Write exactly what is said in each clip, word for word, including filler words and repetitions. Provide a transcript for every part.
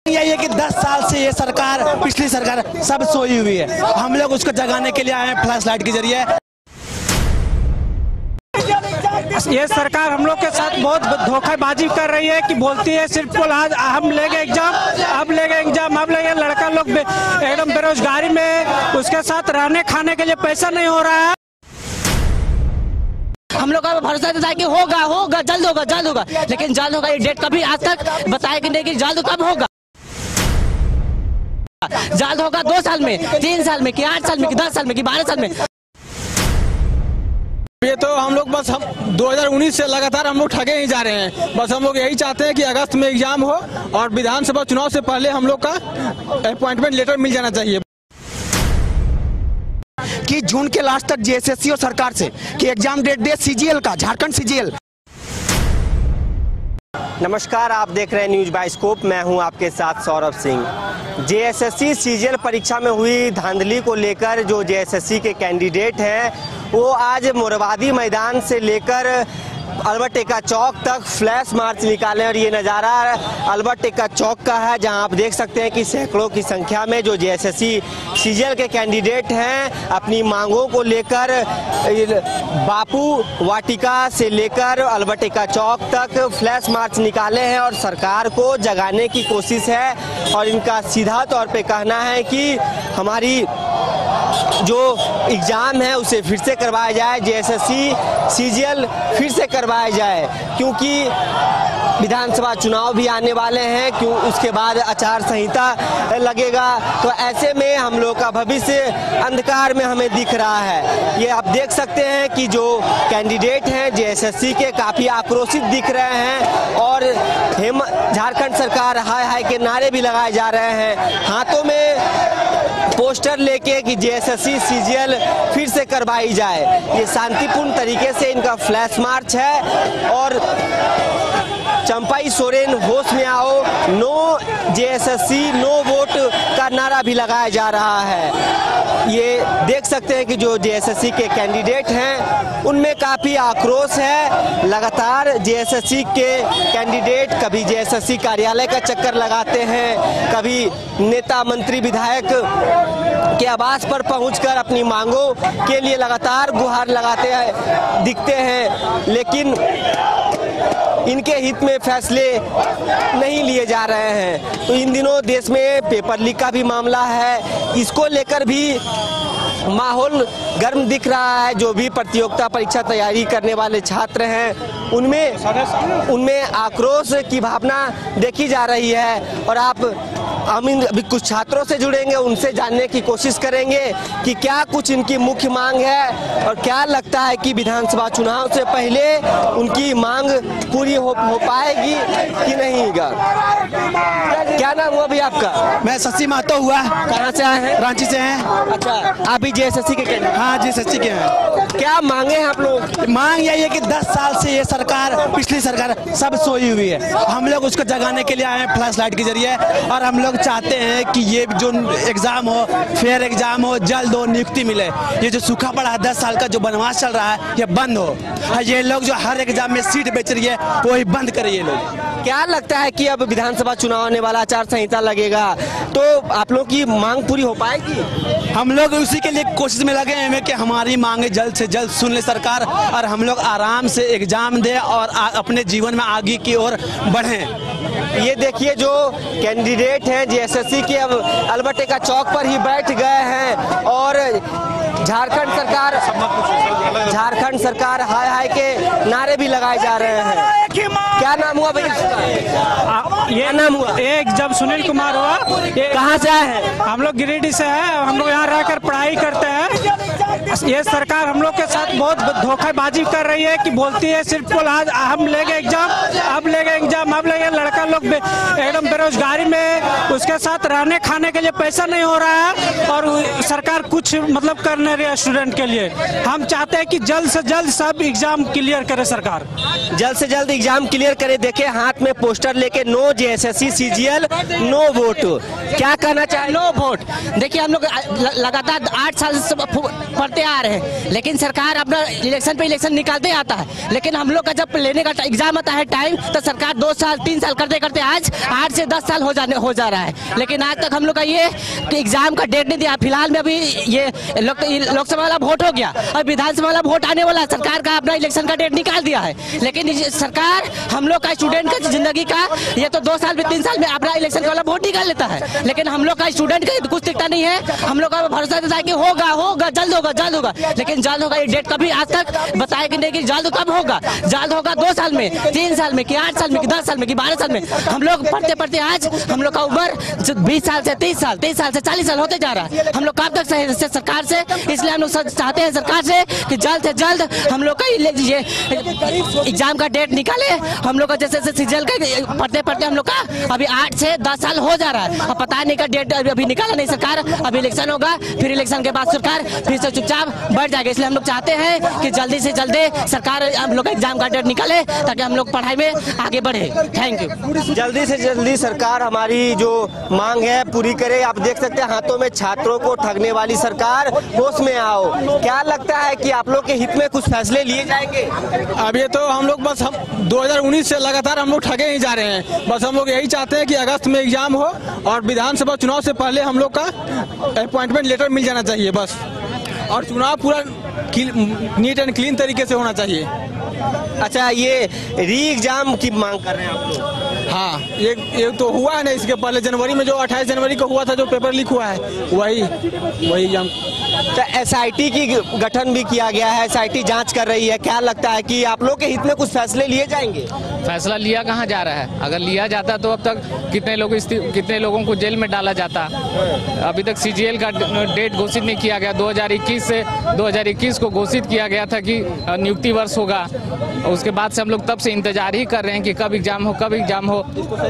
यही है कि दस साल से ये सरकार, पिछली सरकार सब सोई हुई है। हम लोग उसको जगाने के लिए आए हैं फ्लैश लाइट के जरिए। ये सरकार हम लोग के साथ बहुत धोखेबाजी कर रही है कि बोलती है सिर्फ को आज हम लेंगे एग्जाम, अब लेंगे एग्जाम, अब लेंगे। लड़का लोग एकदम बेरोजगारी में, उसके साथ रहने खाने के लिए पैसा नहीं हो रहा है। हम लोग का भरोसा था कि होगा होगा जल्द होगा जल्द होगा, लेकिन जल्द होगा ये डेट कभी आज तक बताया कि नहीं कि जल्द कब होगा। जल्द होगा दो साल में, तीन साल में, कि आठ साल में, कि दस साल में, कि बारह साल में। ये तो हम लोग बस हम दो हज़ार उन्नीस से लगातार हम लोग ठगे ही जा रहे हैं। बस हम लोग यही चाहते हैं कि अगस्त में एग्जाम हो और विधानसभा चुनाव से पहले हम लोग का अपॉइंटमेंट लेटर मिल जाना चाहिए। कि जून के लास्ट तक जेएसएससी और सरकार से कि एग्जाम डेट दे सीजीएल का, झारखंड सीजीएल। नमस्कार, आप देख रहे हैं न्यूज बाइस्कोप। मैं हूं आपके साथ सौरभ सिंह। जेएसएससी सीजीएल परीक्षा में हुई धांधली को लेकर जो जेएसएससी के कैंडिडेट हैं वो आज मोरवादी मैदान से लेकर अल्बर्ट एक्का चौक तक फ्लैश मार्च निकाले। और ये नज़ारा अल्बर्ट एक्का चौक का है, जहां आप देख सकते हैं कि सैकड़ों की संख्या में जो जेएसएससी सीजीएल के कैंडिडेट हैं अपनी मांगों को लेकर बापू वाटिका से लेकर अल्बर्ट एक्का चौक तक फ्लैश मार्च निकाले हैं और सरकार को जगाने की कोशिश है। और इनका सीधा तौर पे कहना है कि हमारी जो एग्ज़ाम है उसे फिर से करवाया जाए, जेएसएससी सीजीएल फिर से करवाया जाए, क्योंकि विधानसभा चुनाव भी आने वाले हैं। क्यों उसके बाद आचार संहिता लगेगा, तो ऐसे में हम लोग का भविष्य अंधकार में हमें दिख रहा है। ये आप देख सकते हैं कि जो कैंडिडेट हैं जेएसएससी के काफ़ी आक्रोशित दिख रहे हैं और हेम झारखंड सरकार हाय हाय के नारे भी लगाए जा रहे हैं, हाथों में पोस्टर लेके कि जेएसएससी सीजीएल फिर से करवाई जाए। ये शांतिपूर्ण तरीके से इनका फ्लैश मार्च है और चंपाई सोरेन होश में आओ, नो जेएसएससी नो वोट का नारा भी लगाया जा रहा है। ये देख सकते हैं कि जो जेएसएससी के कैंडिडेट हैं उनमें काफ़ी आक्रोश है। लगातार जेएसएससी के कैंडिडेट कभी जेएसएससी कार्यालय का चक्कर लगाते हैं, कभी नेता मंत्री विधायक के आवास पर पहुंचकर अपनी मांगों के लिए लगातार गुहार लगाते हैं दिखते हैं, लेकिन इनके हित में फैसले नहीं लिए जा रहे हैं। तो इन दिनों देश में पेपर लीक का भी मामला है, इसको लेकर भी माहौल गर्म दिख रहा है। जो भी प्रतियोगिता परीक्षा तैयारी करने वाले छात्र हैं उनमें उनमें आक्रोश की भावना देखी जा रही है। और आप हम इन अभी कुछ छात्रों से जुड़ेंगे, उनसे जानने की कोशिश करेंगे कि क्या कुछ इनकी मुख्य मांग है और क्या लगता है कि विधानसभा चुनाव से पहले उनकी मांग पूरी हो, हो पाएगी कि नहीं। क्या नाम हुआ भैया आपका? मैं शशि महतो हुआ। कहाँ से आए हैं? रांची से हैं। अच्छा, आप भी जेएसएससी के कैंडिडेट? हाँ, जेएसएससी के हैं। क्या मांगे हैं आप लोग? मांग यही है कि दस साल से ये सरकार, पिछली सरकार सब सोई हुई है। हम लोग उसको जगाने के लिए आए हैं फ्लैश लाइट के जरिए। और हम लोग चाहते हैं कि ये जो एग्जाम हो, फेयर एग्जाम हो, जल्द हो, नियुक्ति मिले। ये जो सूखा पड़ा है दस साल का जो बनवास चल रहा है ये बंद हो। ये लोग जो हर एग्जाम में सीट बेच रही है वो ही बंद करे ये लोग। क्या लगता है कि अब विधानसभा चुनाव आने वाला, आचार संहिता लगेगा, तो आप लोग की मांग पूरी हो पाएगी? हम लोग उसी के लिए कोशिश में लगे हैं कि हमारी मांगे जल्द से जल्द सुन ले सरकार और हम लोग आराम से एग्जाम दें और अपने जीवन में आगे की ओर बढ़ें। ये देखिए जो कैंडिडेट हैं जेएसएससी के अब अल्बर्ट एक्का चौक पर ही बैठ गए हैं और झारखंड सरकार झारखंड सरकार हाय हाय के नारे भी लगाए जा रहे हैं। क्या नाम हुआ भैया? ये नाम हुआ एक जब सुनील कुमार हुआ। कहाँ से आए हैं? हम लोग गिरिडीह से हैं, हम लोग यहाँ रहकर पढ़ाई करते हैं। ये सरकार हम लोग के साथ बहुत धोखेबाजी कर रही है कि बोलती है सिर्फ को आज हम लेंगे एग्जाम, अब लेंगे एग्जाम, अब लेंगे। लड़का लोग एकदम बेरोजगारी में, उसके साथ रहने खाने के लिए पैसा नहीं हो रहा है और सरकार कुछ मतलब कर नहीं रही है स्टूडेंट के लिए। हम चाहते हैं कि जल्द से जल्द सब एग्जाम क्लियर करे सरकार, जल्द से जल्द एग्जाम क्लियर करे। देखे हाथ में पोस्टर लेके no JSSC CGL no vote, क्या कहना चाहे? No vote. देखिए हम लोग लगातार आठ साल से पढ़ते आ रहे हैं, लेकिन सरकार अपना इलेक्शन पे इलेक्शन निकालते आता है, लेकिन हम लोग का जब लेने का एग्जाम आता है टाइम, तो सरकार दो साल तीन साल करते करते आज आठ से दस साल हो जाने हो जा रहा है, लेकिन आज तक हम लोग का ये एग्जाम का डेट नहीं दिया। फिलहाल में अभी ये लोकसभा वाला वोट हो गया और विधानसभा वाला वोट आने वाला, सरकार का अपना इलेक्शन का डेट निकाल दिया है, लेकिन सरकार हम लोग का स्टूडेंट का जिंदगी का ये तो दो साल में तीन साल में अपना इलेक्शन वाला वोट निकाल लेता है, लेकिन हम लोग का स्टूडेंट का कुछ दिखता नहीं है। हम लोग का भरोसा देता है कि होगा होगा जल्द होगा जल्द होगा, लेकिन जल्द होगा ये डेट कभी आज तक बताया कि नहीं कि जल्द कब होगा। जल्द होगा दो साल में, तीन साल में, कि आठ साल में, कि दस साल में, कि बारह साल में। हम लोग पढ़ते पढ़ते आज हम लोग का उम्र बीस साल से तीस साल, तीस साल से चालीस साल होते जा रहा है। हम लोग कब तक सही से सरकार से, इसलिए हम लोग चाहते हैं सरकार से कि जल्द से जल्द हम लोग का ये एग्जाम का डेट निकाले। हम लोग का जैसे सीजीएल का पढ़ते पढ़ते हम लोग का अभी आठ से दस साल हो जा रहा है, अब पता नहीं का डेट अभी निकाला नहीं सरकार। अभी इलेक्शन होगा, फिर इलेक्शन के बाद सरकार फिर से चुपचाप बढ़ जाएगा, इसलिए हम लोग चाहते हैं कि जल्दी से जल्दी सरकार हम लोग का एग्जाम का डेट निकाले ताकि हम लोग पढ़ाई में आगे बढ़े। Thank you. जल्दी से जल्दी सरकार हमारी जो मांग है पूरी करे। आप देख सकते हैं हाथों में छात्रों को ठगने वाली सरकार, होश में आओ। क्या लगता है कि आप लोग के हित में कुछ फैसले लिए जाएंगे? अब ये तो हम लोग बस हम दो हज़ार उन्नीस से लगातार हम लोग ठगे ही जा रहे हैं। बस हम लोग यही चाहते हैं कि अगस्त में एग्जाम हो और विधानसभा चुनाव से पहले हम लोग का अपॉइंटमेंट लेटर मिल जाना चाहिए बस, और चुनाव पूरा नीट एंड क्लीन तरीके से होना चाहिए। अच्छा, ये री एग्जाम की मांग कर रहे हैं आप लोग? हाँ, ये ये तो हुआ है ना, इसके पहले जनवरी में जो अट्ठाईस जनवरी को हुआ था जो पेपर लीक हुआ है, वही वही एग्जाम। तो एसआईटी की गठन भी किया गया है, एसआईटी जांच कर रही है। क्या लगता है कि आप लोग के हित में कुछ फैसले लिए जाएंगे? फैसला लिया कहाँ जा रहा है? अगर लिया जाता तो अब तक कितने लोग कितने लोगों को जेल में डाला जाता। अभी तक सीजीएल का डेट घोषित नहीं किया गया। दो हज़ार इक्कीस से दो हज़ार इक्कीस को घोषित किया गया था कि नियुक्ति वर्ष होगा, उसके बाद से हम लोग तब से इंतजार ही कर रहे हैं कि कब एग्जाम हो कब एग्जाम हो।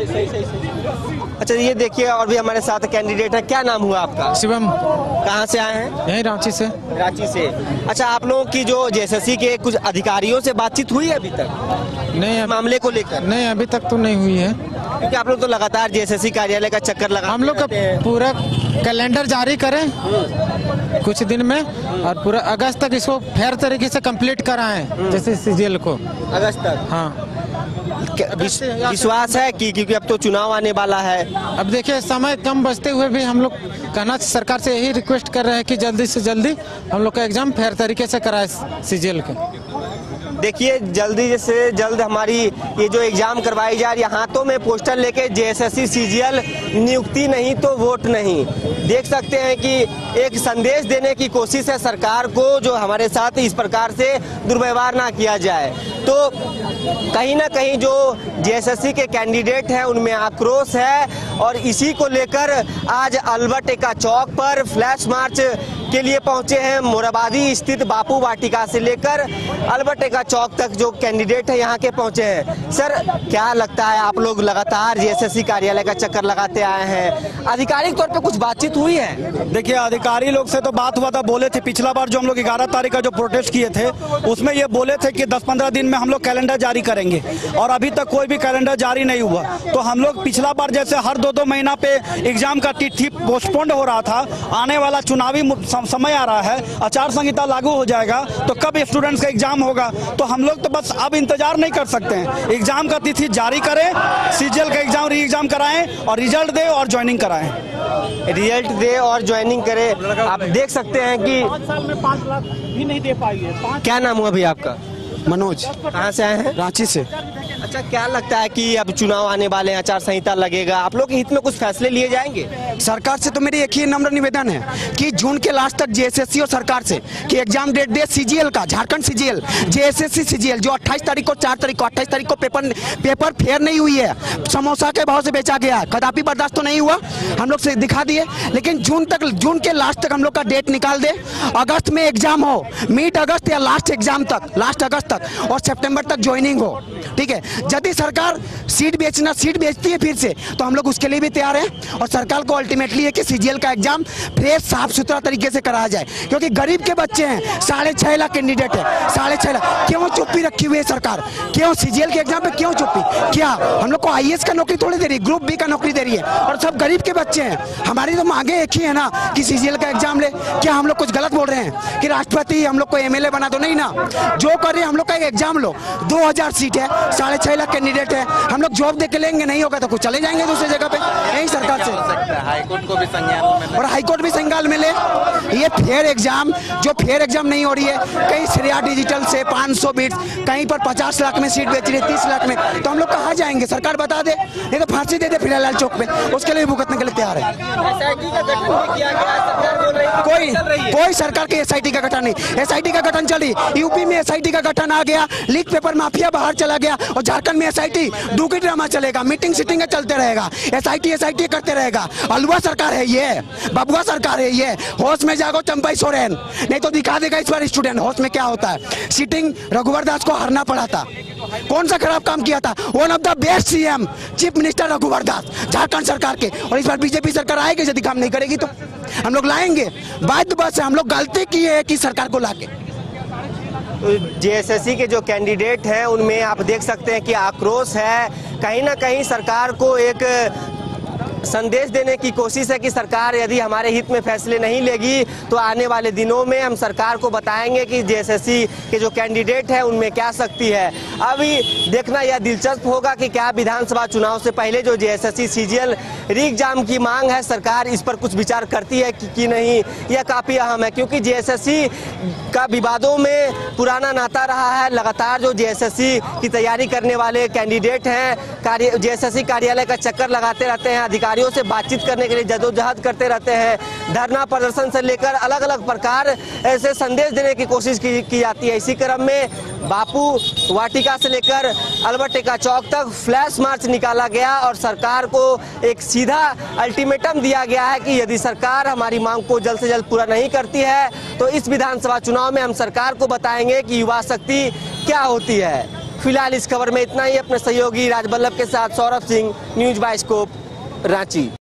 अच्छा, ये देखिए और भी हमारे साथ कैंडिडेट है। क्या नाम हुआ आपका? शिवम। कहाँ से आए हैं? यहीं रांची से। रांची से। अच्छा, आप लोगों की जो जेएसएससी के कुछ अधिकारियों से बातचीत हुई है अभी तक? नहीं, मामले को लेकर नहीं अभी तक तो नहीं हुई है, क्योंकि आप लोग तो लगातार जेएसएससी कार्यालय का चक्कर लगा। हम लोग का पूरा कैलेंडर जारी करें कुछ दिन में और पूरा अगस्त तक इसको फेयर तरीके से कंप्लीट कराएं, जैसे सीजीएल को अगस्त तक। हाँ, विश्वास है कि क्योंकि अब तो चुनाव आने वाला है। अब देखिए समय कम बचते हुए भी हम लोग कहना सरकार से यही रिक्वेस्ट कर रहे हैं कि जल्दी से जल्दी हम लोग का एग्जाम फेयर तरीके से कराए सीजीएल के। देखिए, जल्दी से जल्द हमारी ये जो एग्जाम करवाई जा रही है, हाथों में पोस्टर लेके जेएसएससी सीजीएल नियुक्ति नहीं तो वोट नहीं। देख सकते हैं कि एक संदेश देने की कोशिश है सरकार को, जो हमारे साथ इस प्रकार से दुर्व्यवहार ना किया जाए। तो कहीं ना कहीं जो जेएसएससी के कैंडिडेट हैं उनमें आक्रोश है, और इसी को लेकर आज अल्बर्ट एक्का चौक पर फ्लैश मार्च के लिए पहुंचे हैं। मोराबादी स्थित बापू वाटिका से लेकर अल्बर्ट एक्का चौक तक जो कैंडिडेट है यहाँ के पहुंचे हैं। सर, क्या लगता है, आप लोग लगातार जेएसएससी कार्यालय का चक्कर लगाते आए हैं, आधिकारिक तौर पे कुछ बातचीत हुई है? देखिए, अधिकारी लोग से तो बात हुआ था, बोले थे पिछला बार जो हम लोग ग्यारह तारीख का जो प्रोटेस्ट किए थे उसमें ये बोले थे कि दस पंद्रह दिन में हम लोग कैलेंडर जारी करेंगे, और अभी तक कोई भी कैलेंडर जारी नहीं हुआ। तो हम लोग पिछला बार जैसे हर दो दो महीना पे एग्जाम का तिथि पोस्टपोन्ड हो रहा था, आने वाला चुनावी समय आ रहा है, आचार संहिता लागू हो जाएगा, तो कब स्टूडेंट्स का एग्जाम होगा? तो हम लोग तो बस अब इंतजार नहीं कर सकते हैं, एग्जाम का तिथि जारी करें, सीजीएल का एग्जाम री एग्जाम कराएं और रिजल्ट दे और ज्वाइनिंग कराएं। रिजल्ट दे और ज्वाइनिंग करें। आप देख सकते हैं कि साल में पाँच लाख भी नहीं दे पाई है। क्या नाम हुआ भैया आपका? मनोज। कहाँ से आए हैं? रांची से। अच्छा, क्या लगता है कि अब चुनाव आने वाले हैं, आचार संहिता लगेगा, आप लोग के हित में कुछ फैसले लिए जाएंगे? सरकार से तो मेरी एक ही नम्र निवेदन है कि जून के लास्ट तक जेएसएससी और सरकार से कि एग्जाम डेट दे सीजीएल का, झारखंड सीजीएल, जेएसएससी सीजीएल जो अट्ठाईस तारीख को चार तारीख को अट्ठाईस तारीख को पेपर पेपर फेयर नहीं हुई है, समोसा के भाव से बेचा गया, कदापि बर्दाश्त तो नहीं हुआ, हम लोग से दिखा दिए। लेकिन जून तक, जून के लास्ट तक हम लोग का डेट निकाल दे, अगस्त में एग्जाम हो, मिड अगस्त या लास्ट एग्जाम तक, लास्ट अगस्त तक, और सितंबर तक ज्वाइनिंग हो। ठीक है, यदि सरकार सीट बेचना सीट बेचती है फिर से तो हम लोग उसके लिए भी तैयार हैं और सरकार को अल्टीमेटली है कि सीजीएल का एग्जाम फ्रेश साफ सुथरा तरीके से कराया जाए, क्योंकि गरीब के बच्चे हैं, साढ़े छह लाख कैंडिडेट है, साढ़े छह लाख। क्यों चुप्पी रखी हुई है सरकार? क्यों सीजीएल के एग्जाम पे क्यों चुप्पी? क्या हम लोग को आईएएस का नौकरी थोड़ी दे रही है, ग्रुप बी का नौकरी दे रही है और सब गरीब के बच्चे हैं। हमारी तो मांगे एक ही है ना कि सीजीएल का एग्जाम ले। क्या हम लोग कुछ गलत बोल रहे हैं कि राष्ट्रपति हम लोग को एमएलए बना दो? नहीं ना, जो कर रहे हैं हम लोग का एग्जाम लो। दो हजार सीट है, साढ़े छह लाख कैंडिडेट है, हम लोग जॉब दे के लेंगे, नहीं होगा तो कुछ चले जाएंगे दूसरी जगह पे। यही सरकार से हाईकोर्ट को भी संज्ञान में और हाईकोर्ट भी संज्ञान में ले। ये फेयर एग्जाम जो फेयर एग्जाम नहीं हो रही है, कहीं श्रेया डिजिटल से पाँच सौ बीट, कहीं पर पचास लाख में सीट बेच रही है, तीस लाख में, तो हम लोग कहाँ जाएंगे? सरकार बता दे, ये तो फांसी दे दे फिलहाल चौक पे, उसके लिए भुगतने के लिए तैयार है। कोई कोई सरकार के एसआईटी का गठन नहीं, एसआईटी का गठन चली, यूपी में एसआईटी का गठन आ गया, लीक पेपर माफिया बाहर चला गया और झारखंड में एसआईटी डूकी ड्रामा चलेगा, मीटिंग सीटिंग चलते रहेगा, एसआईटी एसआईटी करते रहेगा। अलुआ सरकार है ये, बबुआ सरकार है ये। होश में जागो चंपई सोरेन, नहीं तो दिखा देगा इस बार स्टूडेंट होश में क्या होता है। सीटिंग रघुवर दास को हारना पड़ा था, कौन सा खराब काम किया था? One of the best CM chief minister Raghubar Das Jharkhand सरकार के। और इस बार बीजेपी सरकार आएगी, यदि काम नहीं करेगी तो हम लोग लाएंगे। बात बस है, हम लोग गलती की है कि सरकार को लाके। जेएसएससी के जो कैंडिडेट हैं उनमें आप देख सकते हैं कि आक्रोश है, कहीं ना कहीं सरकार को एक संदेश देने की कोशिश है कि सरकार यदि हमारे हित में फैसले नहीं लेगी तो आने वाले दिनों में हम सरकार को बताएंगे कि जेएसएससी के जो कैंडिडेट हैं उनमें क्या शक्ति है। अभी देखना यह दिलचस्प होगा कि क्या विधानसभा चुनाव से पहले जो जेएसएससी सीजीएल री एग्जाम की मांग है, सरकार इस पर कुछ विचार करती है कि, कि नहीं, यह काफ़ी अहम है, क्योंकि जेएसएससी का विवादों में पुराना नाता रहा है। लगातार जो जेएसएससी की तैयारी करने वाले कैंडिडेट हैं कार्य जेएसएससी कार्यालय का चक्कर लगाते रहते हैं, अधिकारियों से बातचीत करने के लिए जदोजहद करते रहते हैं, धरना प्रदर्शन से लेकर अलग अलग प्रकार ऐसे संदेश देने की कोशिश की, की जाती है। इसी क्रम में बापू वाटिका से लेकर अल्बर्ट चौक तक फ्लैश मार्च निकाला गया और सरकार को एक सीधा अल्टीमेटम दिया गया है कि यदि सरकार हमारी मांग को जल्द से जल्द पूरा नहीं करती है तो इस विधानसभा चुनाव में हम सरकार को बताएंगे कि युवा शक्ति क्या होती है। फिलहाल इस खबर में इतना ही। अपने सहयोगी राजबल्लभ के साथ सौरभ सिंह, न्यूज बाइस्कोप, रांची।